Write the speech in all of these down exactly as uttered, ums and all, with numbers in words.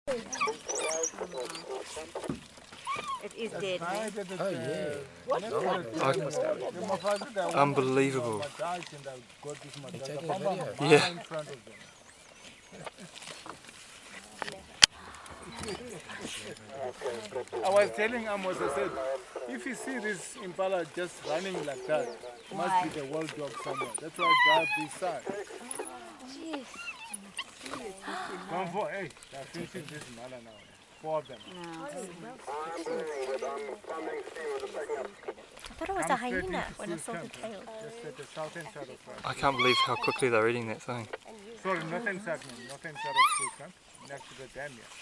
It is dead, man. Oh yeah. What? Oh, unbelievable. You're taking a video? Yeah. I was telling Amos, I said, if you see this impala just running like that, it must be the wild dog somewhere. That's why I drive this side. Jeez. Come for, hey, they're finishing this mala now. Four of them. No. I thought it was a hyena when I saw the tail. Just at the southern side of France. I can't believe how quickly they're eating that thing. Sorry, northern side, man. Northern side of Cape Town, next to the dam here.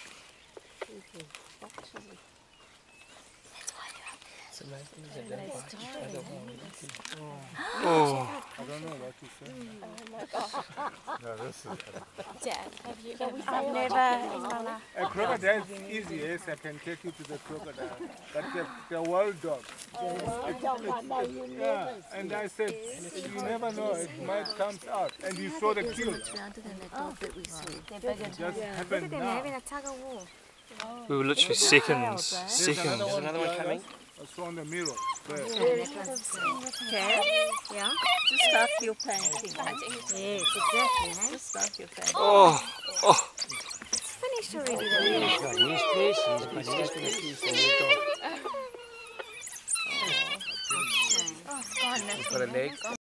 It's amazing, isn't it? I don't know. Oh. I don't know what to say. No, this is Dad, have you I've never in my life. A crocodile is easy, yes, I can take you to the crocodile. But the, the wild dog. Yeah, and I said, you never know, it might come out. And you saw the kill. It just happened now. Having a tug of war. We were literally seconds, seconds. There's another one coming. I saw on the mirror. There. Okay. Yeah. just start your painting? Yes, exactly. Huh? Just start your painting. Oh, oh. It's finished already. Though. He's got his piece, he's got his piece, and he's got, Oh, God, he's got a leg.